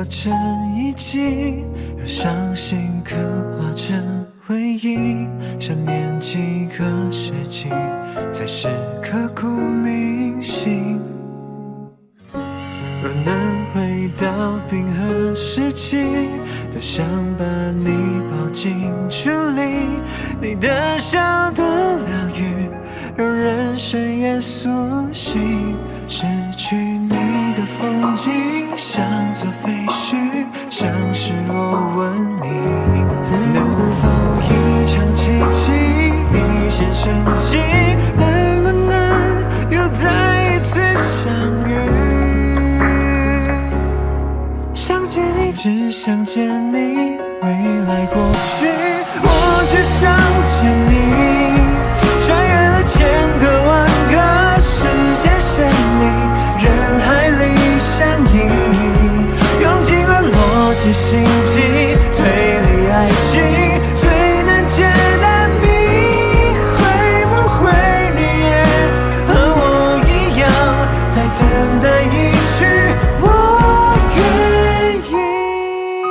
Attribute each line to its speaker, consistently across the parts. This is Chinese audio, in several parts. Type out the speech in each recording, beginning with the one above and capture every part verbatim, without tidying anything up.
Speaker 1: 成遗迹，让伤心刻画成回忆。想念几个世纪，才是刻骨铭心。若能回到冰河时期，多想把你抱进处理。你的笑多疗愈，让人深夜苏醒。失去你的风景，像座废墟，像失落文明。能否一场奇迹，一线生机？能不能又再一次相遇？想见你，只想见你，未来过去，我只想见你。穿越了千个万个时间线里，人海里相依，用尽了逻辑心机，推理爱情最难解的谜。会不会你也和我一样，在等待一句我愿意？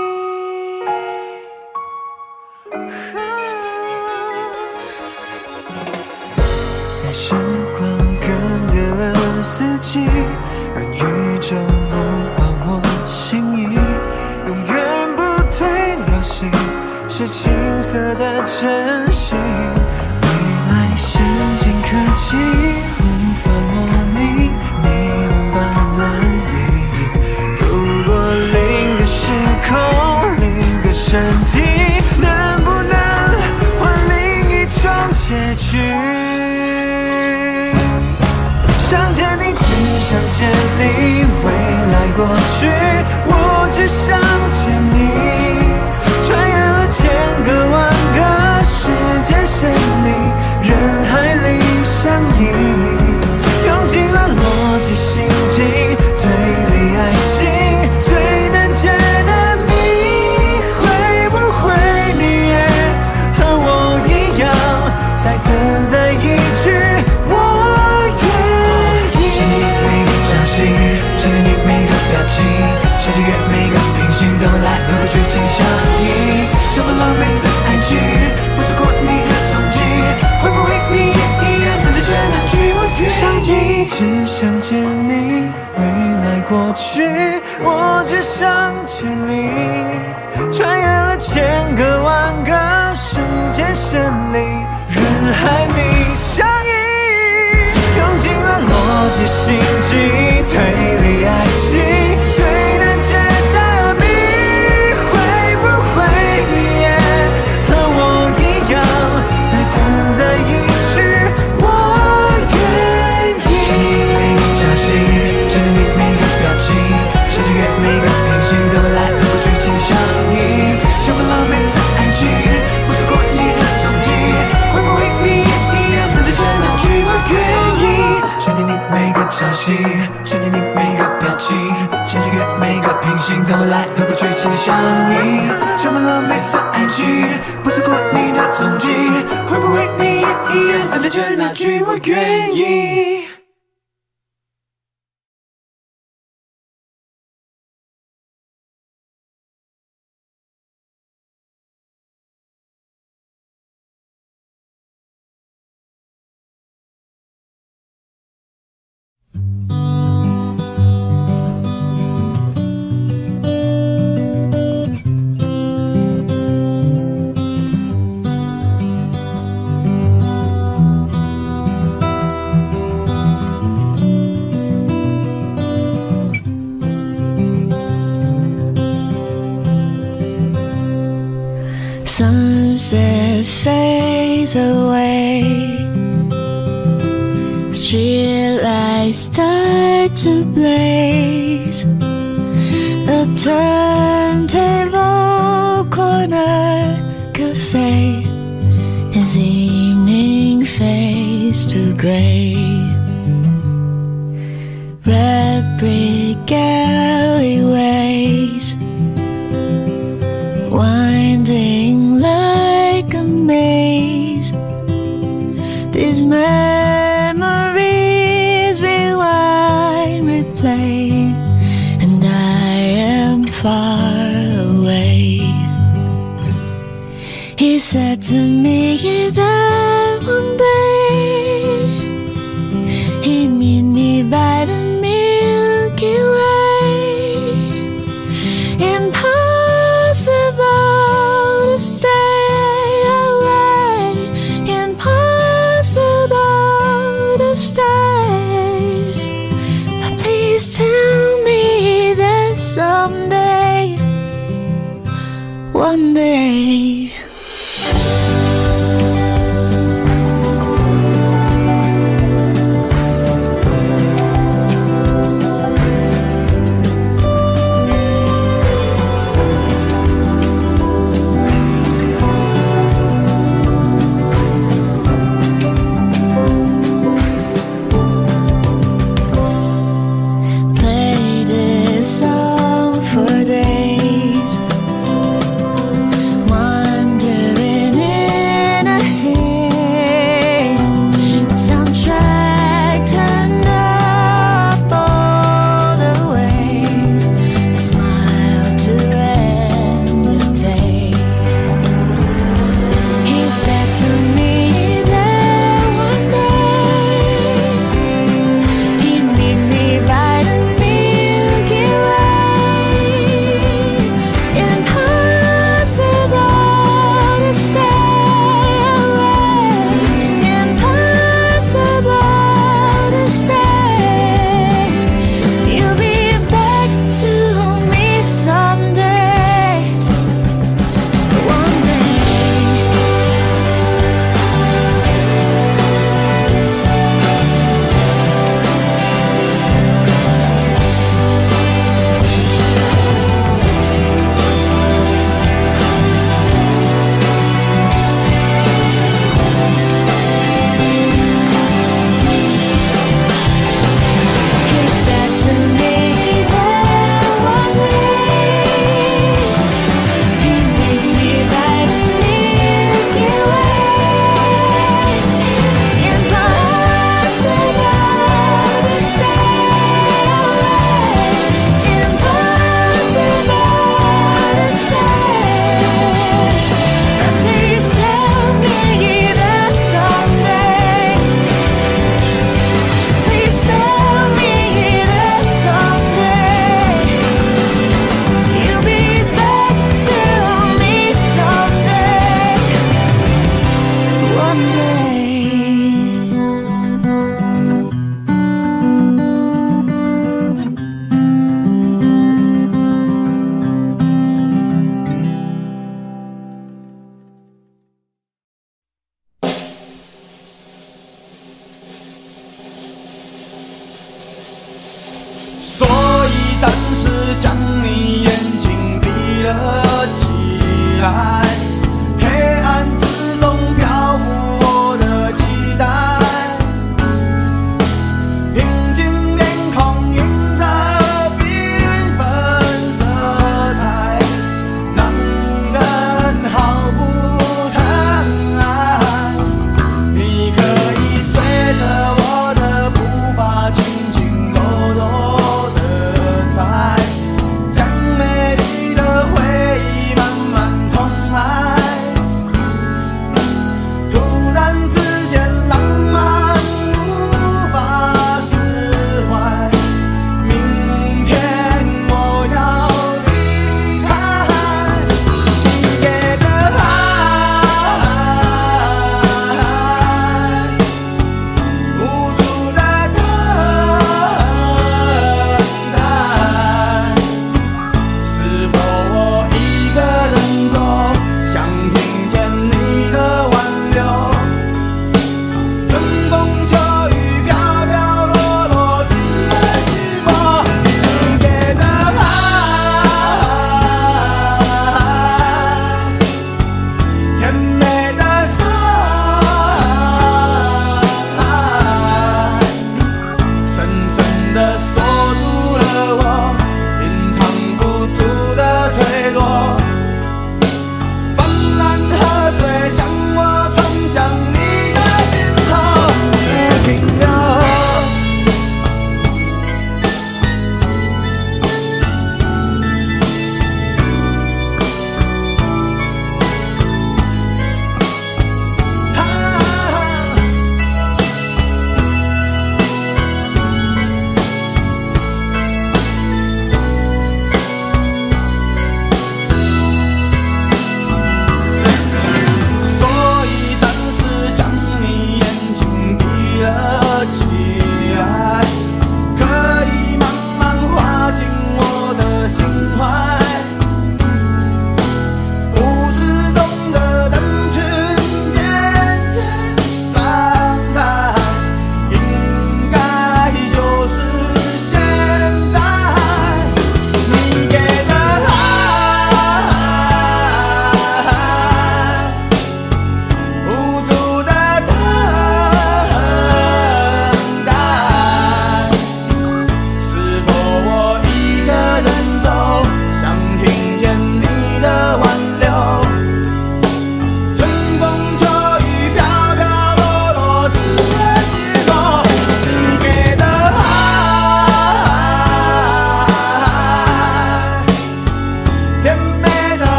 Speaker 1: 让时光更迭了四季，让宇宙不还我心意，永远不退流行，是青涩的真心。未来先进科技无法模拟你拥抱暖意，如果另个时空另个身体，能不能换另一种结局？想见你，只想见你，未来过去，我只想见你。穿越了千个万个时间线里，人海里相依，用尽了逻辑心机，推理爱情最难解的谜。会不会你也和我一样，在等待一句我愿意？想念你每个朝夕，想念你每个表情，想穿越每个平行，在未来和过去紧相依。想不到每次爱情，不错过你的踪迹，会不会你也一样等待着那句我愿意？想见你，只想见你，未来过去，我只想见你。穿越了千个万个时间线里，人海里相依，用尽了逻辑心机，推理爱情最难解的谜。会不会你也和我一样，在等待一句我愿意？想念你每个朝夕，想念你每个表情，想穿越每个平行，在未来和过去紧相依。想不到每次爱情，不错过你的踪迹，会不会你也一样等待着那句我愿意？想念你每个朝夕，想念你每个表情，想穿越每个平行，在未来和过去紧相依。想不到每次爱情，不错过你的踪迹，会不会你也一样等待着那句我愿意？
Speaker 2: Sunset fades away, streetlights start to blaze. The turntable corner cafe as evening fades to gray. Red brick alleyways winding like a maze. These memories rewind, replay, and I am far to make it there one day. He'd meet me by the Milky Way. Impossible to stay away. Impossible to stay. But please tell me that someday, one day. Play this song for days, one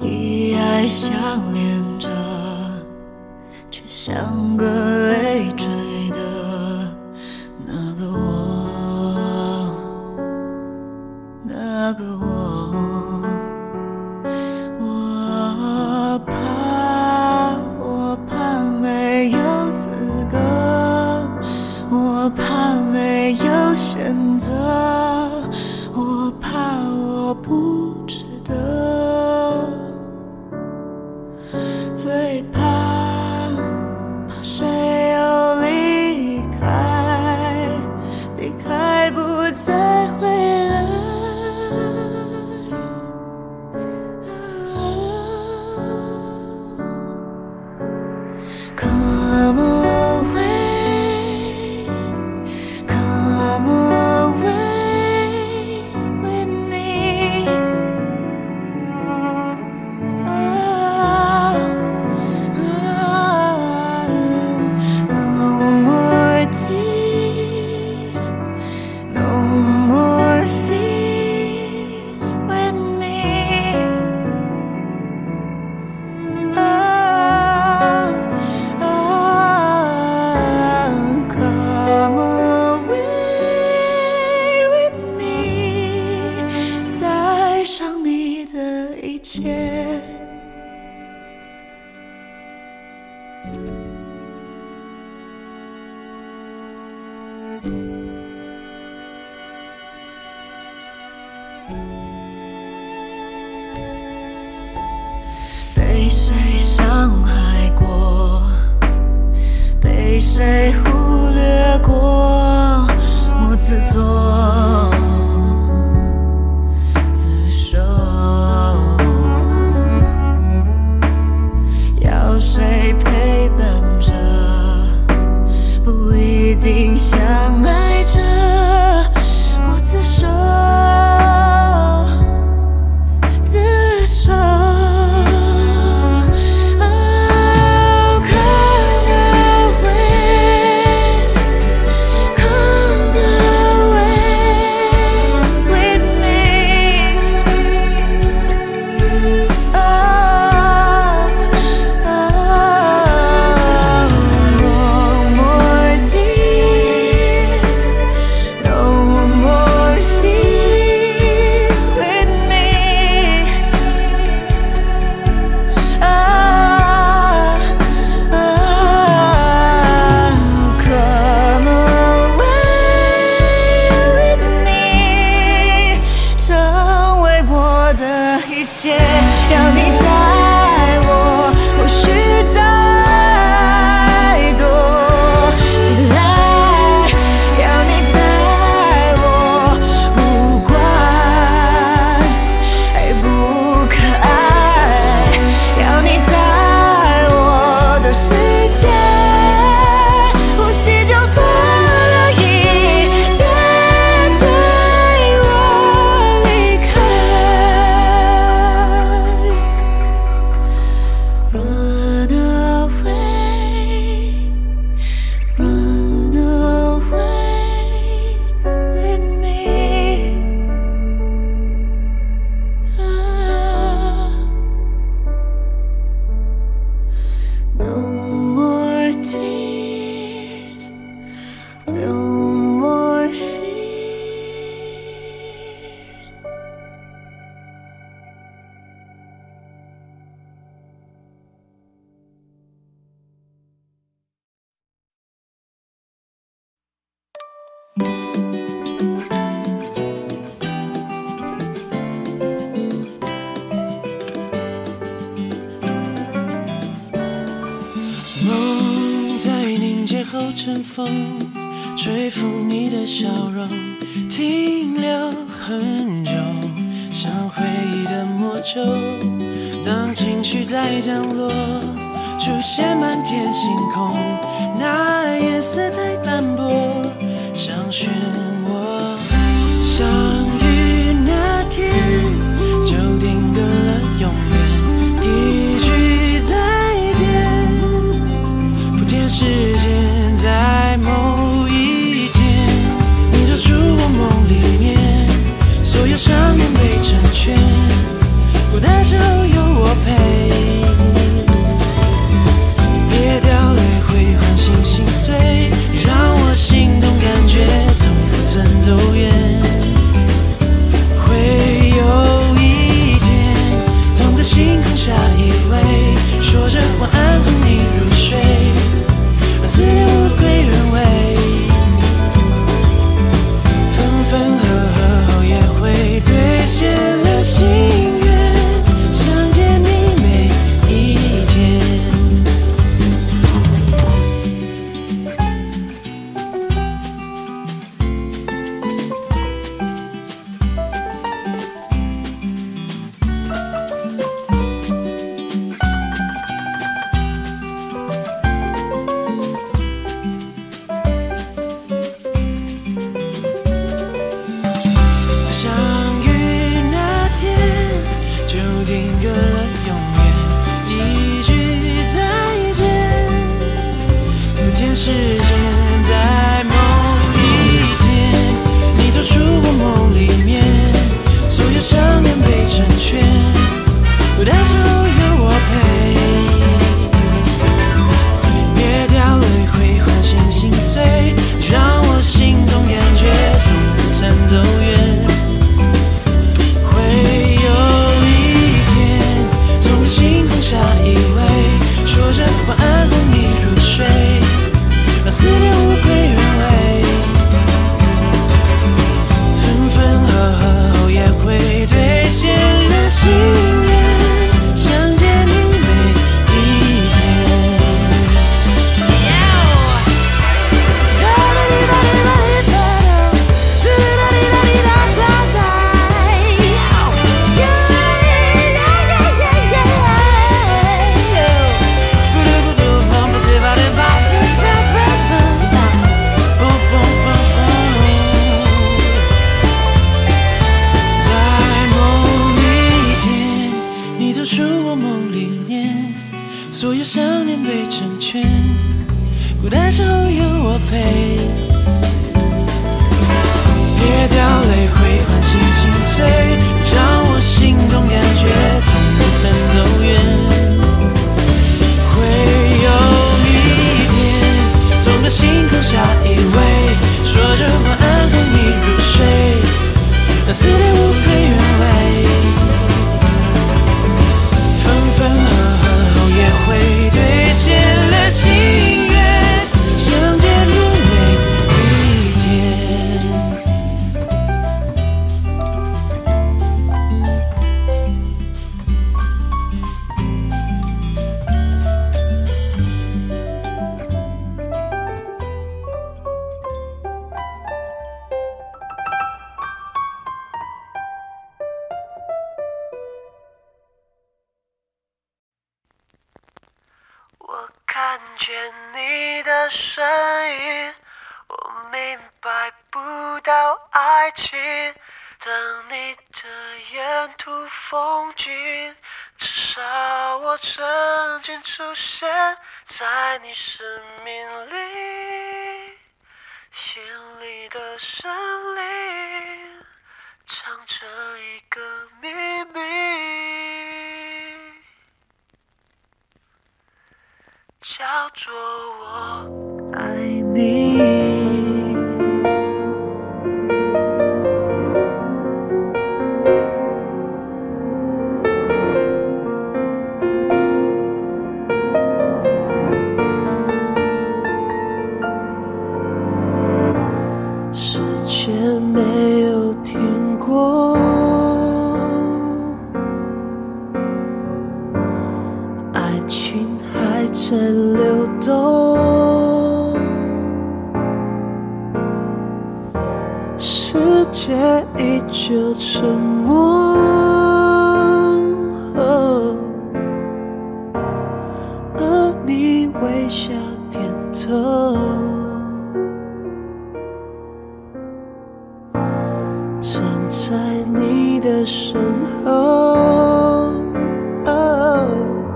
Speaker 2: 以爱相连着，却像个累赘的那个我，那个我，我怕，我怕没有资格，我怕没有选择，我怕我不值得，最怕怕谁又离开，离开不再回来。Come away, come away with me. Oh, oh, no more tears, no more fears with me. Oh, come away with me， 带上你的一切。被谁伤害过？被谁忽略过？我自作自受，要谁陪伴着？不一定相爱着，我自首自首。要你在我，或许再多起来，要你在我，不管爱不可爱，要你在我的世界，呼吸就多了一遍，推我离开。Run away, run away with me. Ah, no more tears, no more fears.
Speaker 1: 后阵风吹拂你的笑容，停留很久，像回忆的魔咒。当情绪在降落，出现满天星空，那颜色太斑驳，像漩涡。相遇那天就定格了永远，一句再见，铺垫时间，在某一天，你走出我梦里面，所有想念被成全，孤单时候有我陪。 所有想念被成全，孤单时候有我陪。别掉泪会唤醒心碎，让我心动感觉从不曾走远。会有一天，从这星空下依偎，说着晚安和你入睡，让思念无愧原味。分分合合后也会兑现了心愿，相见的每一天。我看见你的身影，我明白不到爱情。当你的沿途风景，至少我曾经出现在你生命里，心里的森林藏着一个秘密。叫做我爱你。时间没有停过，爱情还在流动，世界依旧沉默，哦，而你微笑点头，站在你的身后，哦，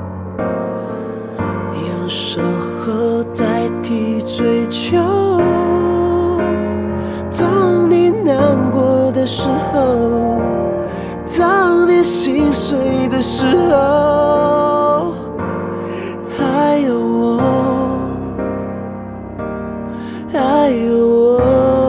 Speaker 1: 用守候代替追求。当你难过的时候，当你心碎的时候，还有我，还有我。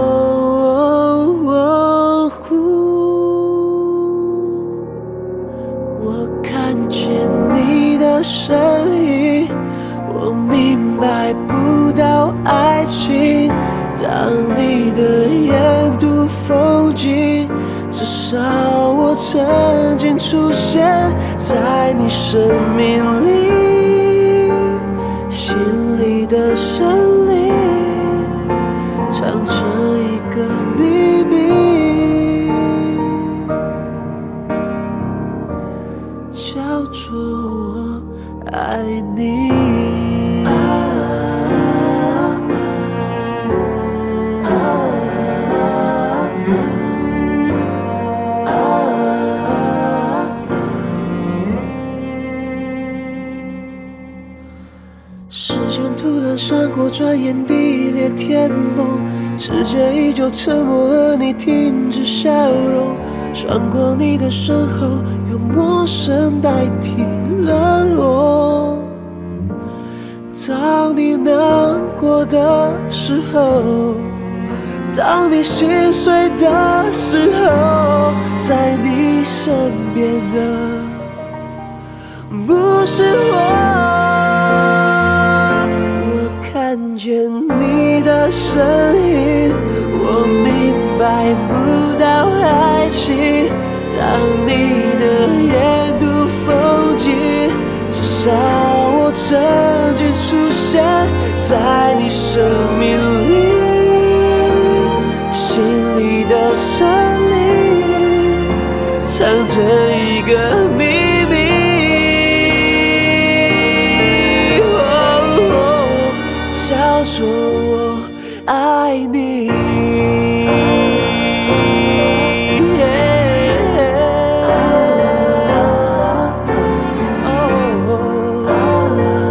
Speaker 1: 我看见你的身影，我明白不到爱情。当你的沿途风景，至少我曾经出现在你生命里，心里的森林藏着一个秘密，叫做我爱你。时间突然闪过，转眼地裂天崩，世界依旧沉默，而你停止笑容。穿过你的身后，用陌生代替冷落。当你难过的时候，当你心碎的时候，在你身边的不是我。看见你的身影，我明白不到爱情。当你的沿途风景，至少我曾经出现在你生命里，心里的森林藏着一个秘密。叫做我爱你。哦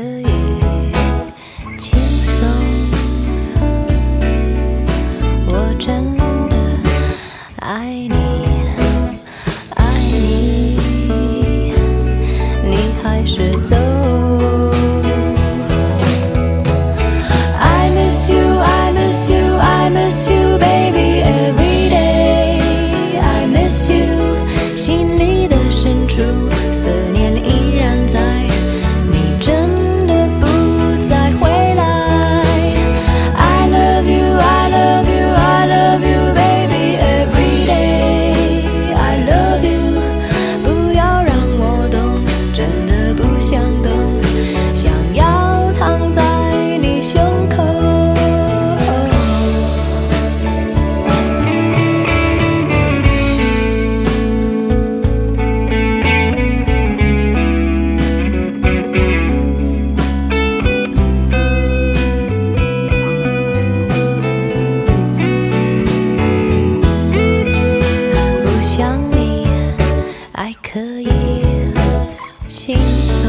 Speaker 2: 以轻松。我真的爱你，爱你，你还是走。I miss you, I miss you, I miss you, baby, every day. I miss you, 心里的深处，思念依然在。你真的不再回来。I love you, I love you, I love you, baby, every day. I love you, 不要让我懂，真的不想懂，想要躺在你胸口。不想你，爱可以轻松。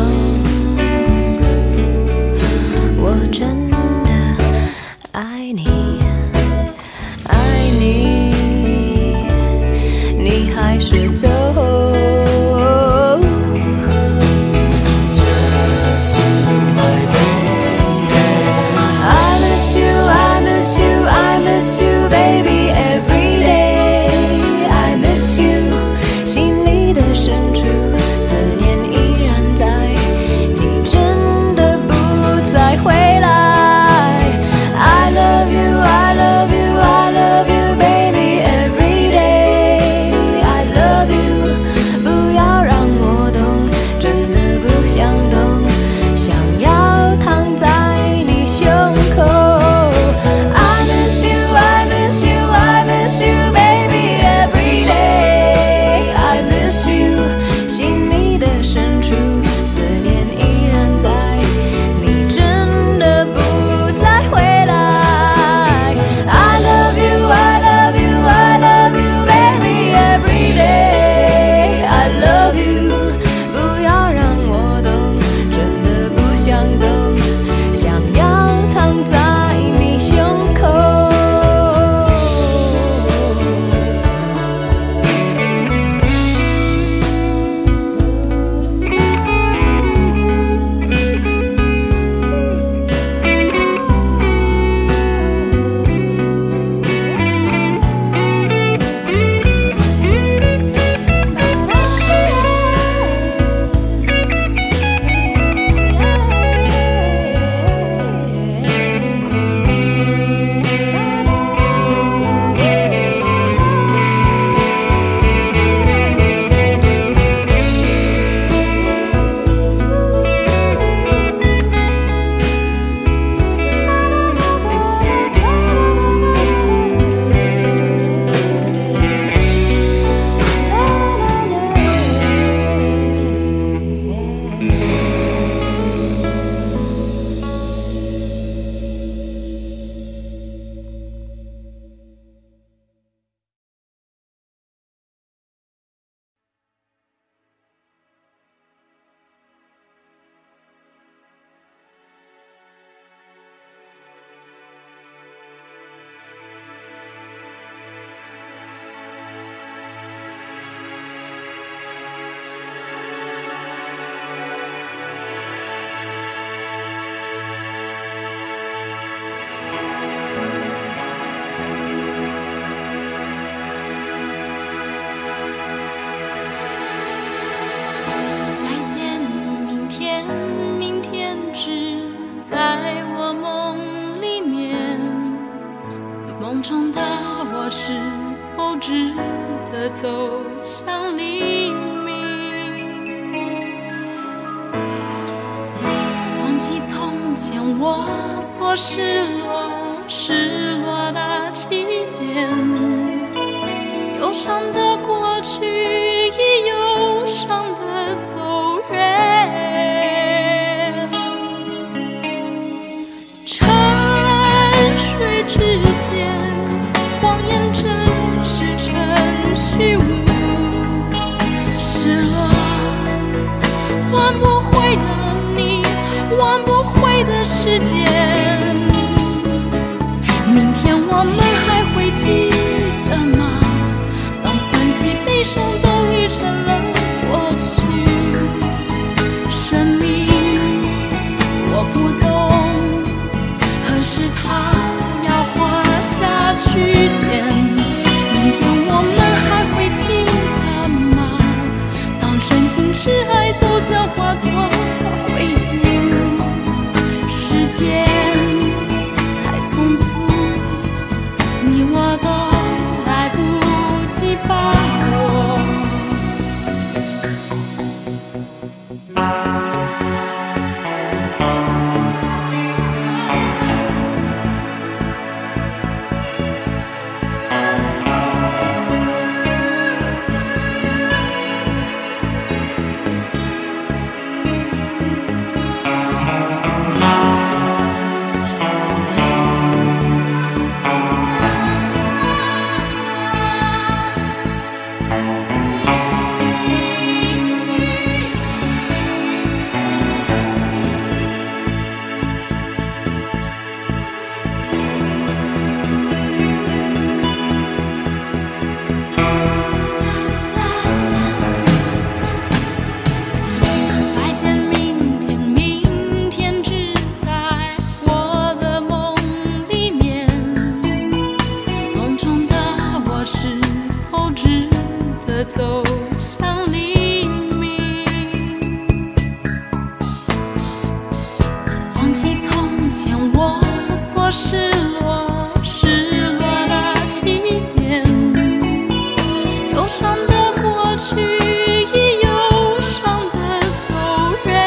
Speaker 2: 我真的爱你，爱你，你还是走。I miss you, I miss you, I miss you, baby, every day. I miss you, 心里的深处，思念依然在。你真的不再回来。I love you, I love you, I love you, baby, every day. I love you, 不要让我懂，真的不想懂，想要躺在你胸口。I miss you, I miss you, I miss you, baby, every day. I miss you, 心里的深处，思念依然在。你真的不再回来。I love you, I love you, I love you, baby, every day. I love you, 不要让我懂，真的不想懂，想要躺在你胸口。再见，明天，明天只在我梦里面。梦中的我是否值得走向黎明？忘记从前我所失落、失落的起点，忧伤的过去已忧伤的走远，沉睡之间，谎言真实成虚无，失落换不回的你，换不时间。明天我们还会记得吗？当欢喜悲伤都已成了过去，生命我不懂何时它要画下句点。明天我们还会记得吗？当真情挚爱都将化作灰烬，时间太匆促，你我都来不及把握。走向黎明，忘记从前我所失落失落的起点，忧伤的过去已忧伤的走远，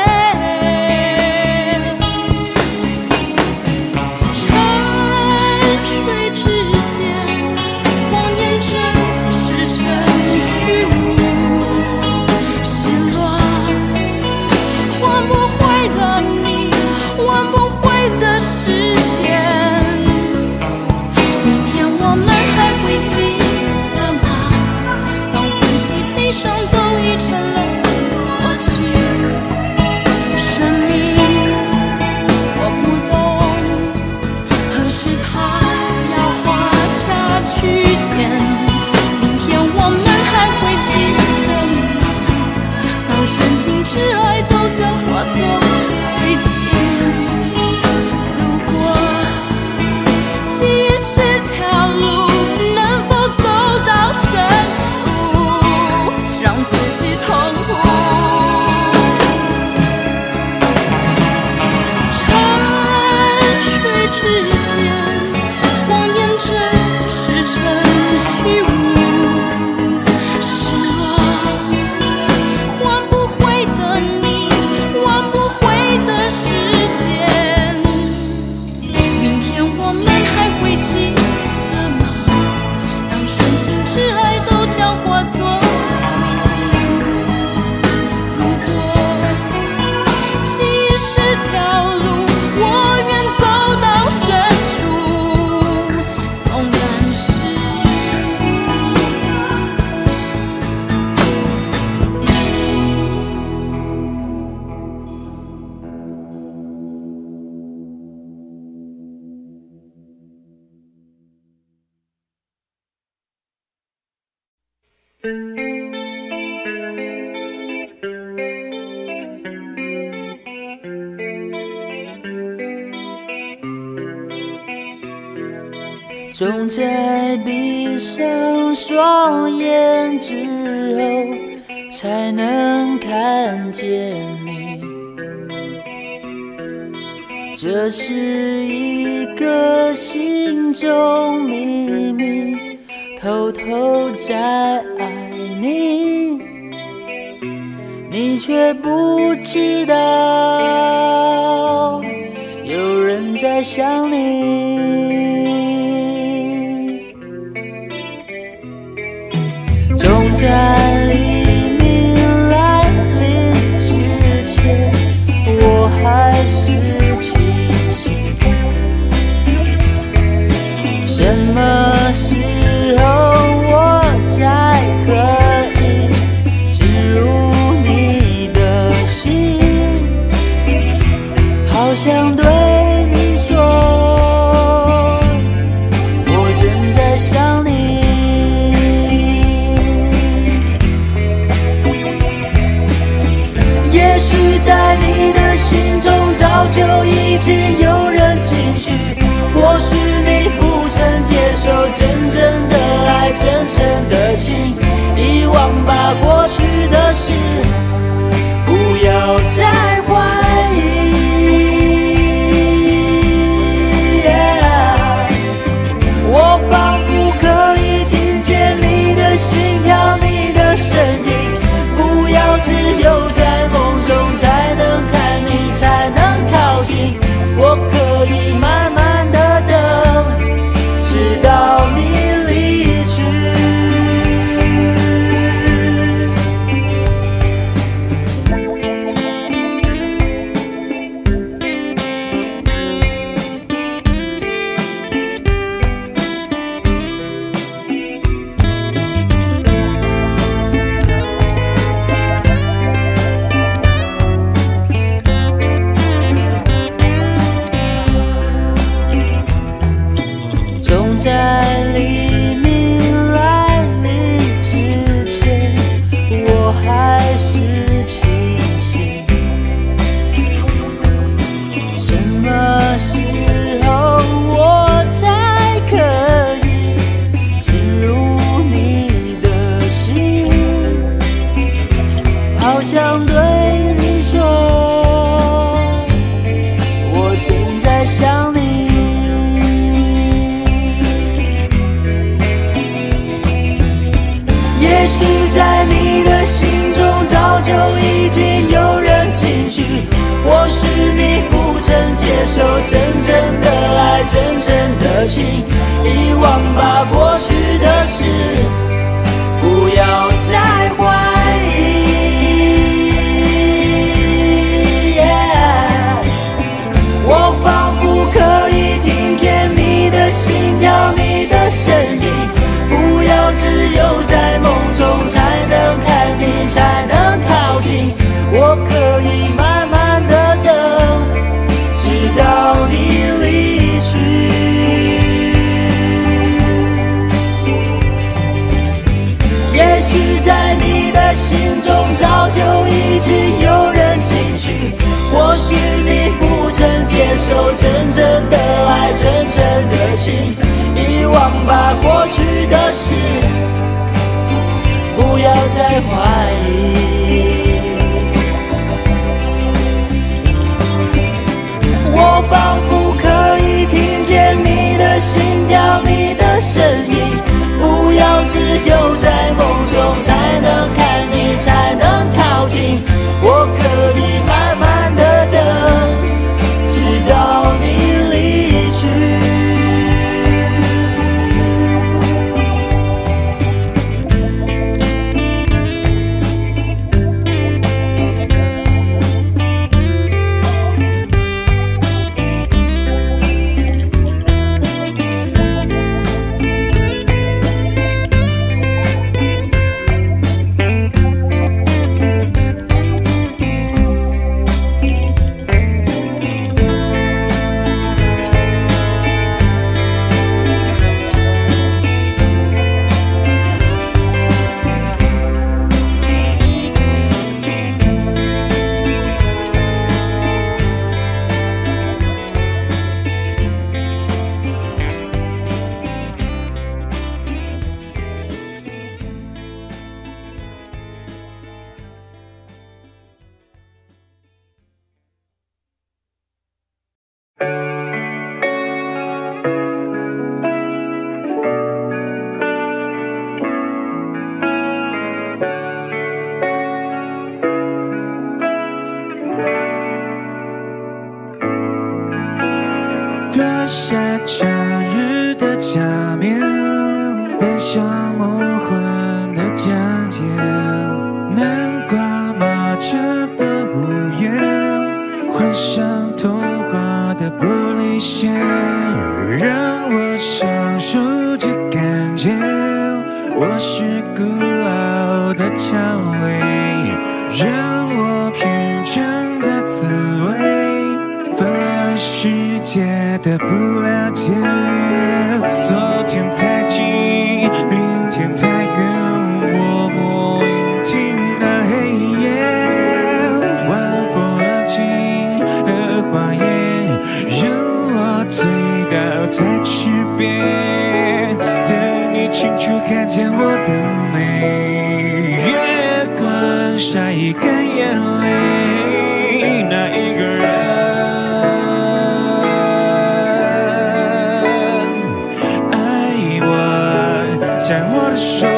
Speaker 2: 沉睡之间谎言真实成虚无，失落换不回了你，挽不回的时间。明天我们还会记得吗？当欢喜悲伤都已成了过去，生命我不懂何时它要画下句点。我们还会记得吗？当深情挚爱都将化作灰烬。如果记忆是条路，能否走到深处，让自己痛苦？沉睡之间，谎言真实成虚无。记得吗？当深情挚爱都将化作灰烬。如果记忆是条路，我愿走到深处，纵然是
Speaker 1: 总在闭上双眼之后，才能看见你。这是一个心中秘密，偷偷在爱你，你却不知道有人在想你。总在黎明来临之前，我还是清醒。什么时候我才可以进入你的心？好想对就已经有人进去。或许你不曾接受真正的爱，真诚的情，遗忘吧过去的事，不要再怀疑。Yeah, 我仿佛可以听见你的心跳，你的声音，不要只有在梦中才能看你，才能靠近。我可以慢慢的等，直到你离去。在黎明来临之前，我还是清醒。什么时候我才可以进入你的心？好想对你说，我正在想你。也许在你的心中早就已经有人进去，或许你不曾接受真正的爱，真诚的情，遗忘吧过去的事，不要再怀疑。Yeah, 我仿佛可以听见你的心跳，你的声音，不要只有在梦中才能看你，才能靠近。我可以慢慢的等，直到你离去。也许在你的心中早就已经有人进去，或许你不曾接受真正的爱，真诚的情，遗忘吧过去的事，不要再怀疑。我仿佛可以听见你的心跳，你的声音，不要只有在梦中才能看你，才能靠近。我可以慢慢的等，直到你离去。
Speaker 3: 脱下假日的假面，奔向梦幻的疆界，南瓜马车的屋檐，幻想童话的玻璃鞋，让我享受这感觉，我是孤傲的蔷薇，让我品尝这滋味，分爱世界的不了解，昨天太近，明天太远，我默聆听那黑夜，晚风而静，和花言，让我醉倒在池边，等你清楚看见我的美。月光下一干眼泪，那一个人爱我，牵我的手。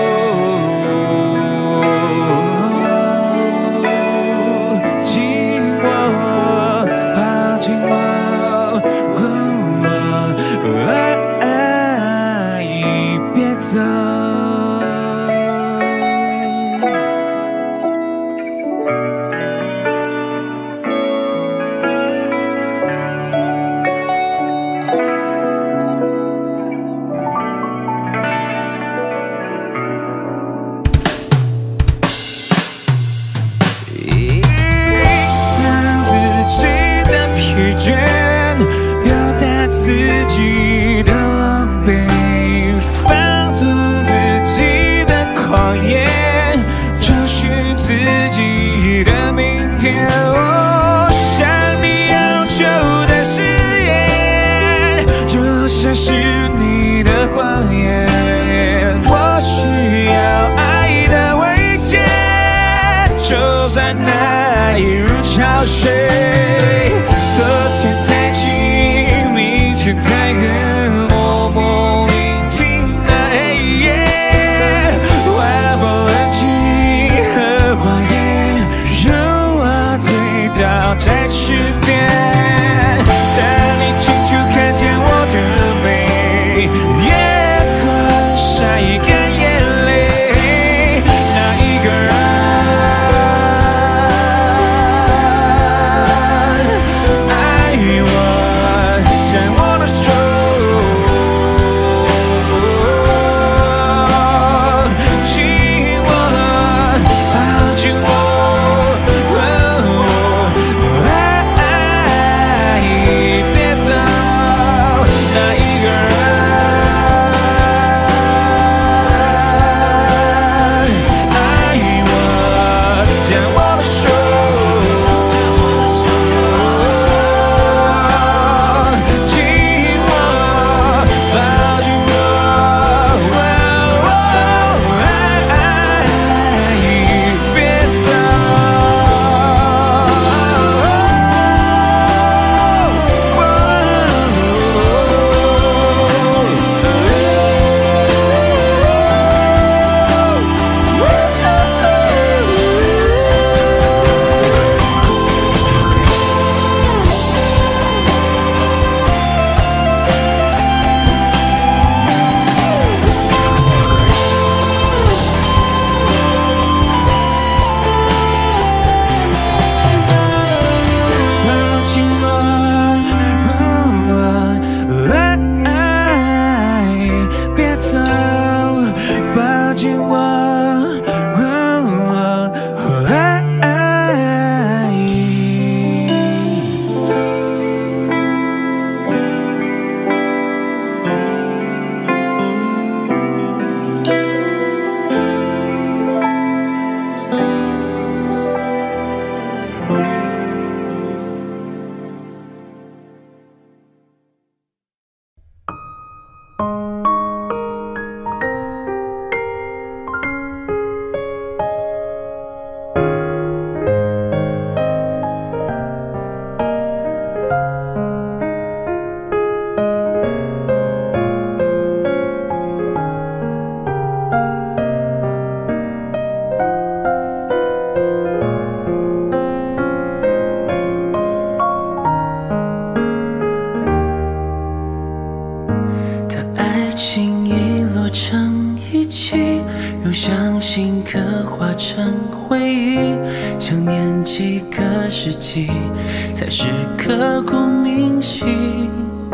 Speaker 1: 才是刻骨铭心。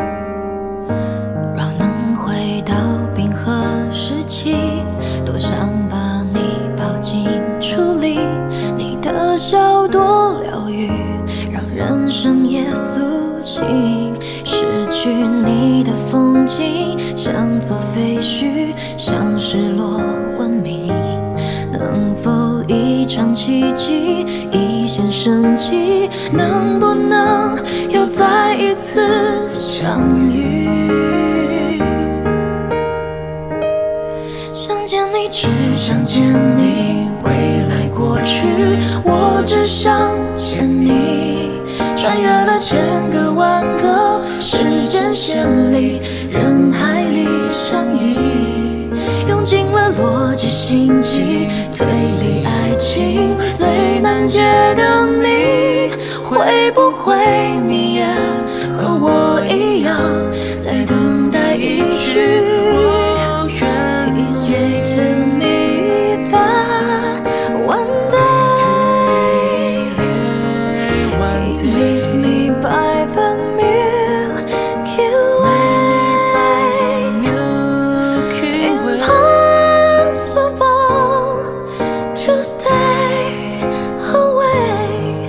Speaker 2: 若能回到冰河时期，多想把你抱进处理。你的笑多疗愈，让人生也苏醒。失去你的风景，像座废墟，像失落文明。能否一场奇迹，一线生机？能不能有一次相遇。想见你，只想见你，未来过去，我只想见你。穿越了千个万个时间线里，人海里相依，用尽了逻辑心机，推理爱情最难解的谜，会不会你也和我一样，在等待一句我愿意随着你的 one day。Meet me by the Milky Way. Impossible to stay away.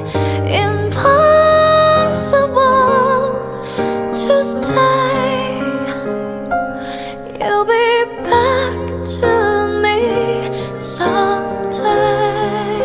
Speaker 2: Impossible to stay. You'll be back to me someday.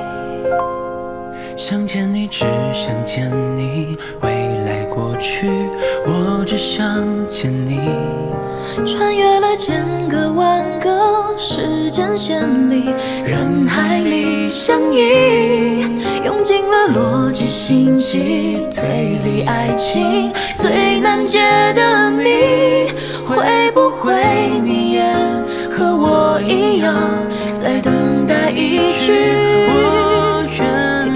Speaker 3: 想见你，只想见你，未来过去，我只想见你。
Speaker 2: 穿越了千个万个时间线里，人海里相依，用尽了逻辑心机，推理爱情最难解的谜，会不会你也和我一样，在等待一句我愿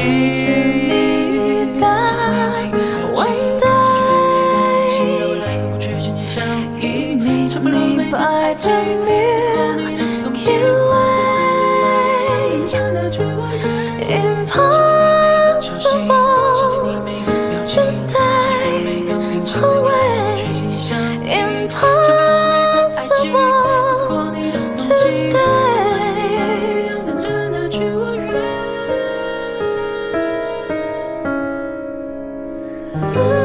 Speaker 2: 意的 one day。Meet me by the Milky Way. Impossible to stay away. Impossible to stay. Ooh.